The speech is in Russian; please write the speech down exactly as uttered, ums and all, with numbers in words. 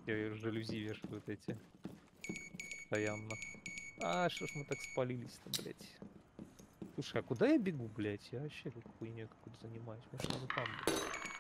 Я жалюзи вешаю вот эти. Постоянно. А, что ж мы так спалились-то, блядь? Слушай, а куда я бегу, блядь? Я вообще как хуйней какой-то занимаюсь. Может, надо там быть?